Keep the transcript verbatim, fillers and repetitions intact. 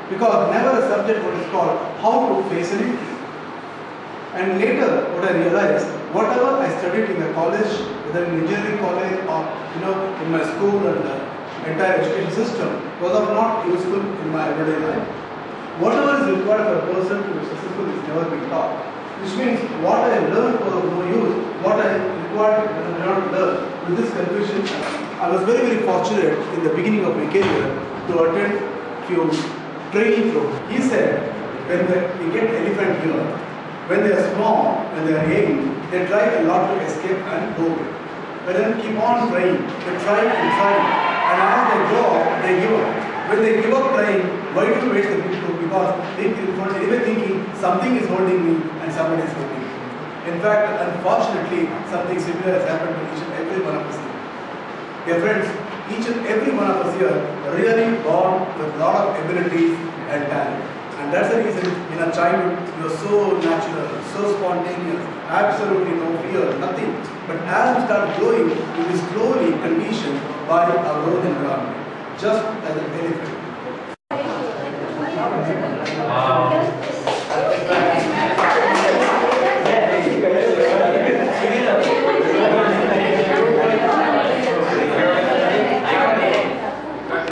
because never a subject what is called how to face an interview. And later, what I realized, whatever I studied in the college, whether in engineering college or you know in my school and the entire education system, was of not useful in my everyday life. Whatever is required for a person to be successful is never been taught. Which means what I learned was of no use. What I required I did not learn. With this confusion, I was very very fortunate in the beginning of my career to attend few training programs. He said, when the, we get elephant here, when they are small, when they are young, they try a lot to escape and go away. But then keep on trying. They try and try. And as they grow up, they give up. When they give up trying, why do you waste the people? Because they are anyway thinking something is holding me and somebody is holding me. In fact, unfortunately, something similar has happened to each and every one of us here. Dear friends, each and every one of us here are really born with a lot of abilities and talent. And that's the reason in our childhood you are so natural, so spontaneous, absolutely no fear, nothing. But as we start growing, we will be slowly conditioned by our own environment, just as an elephant. Wow.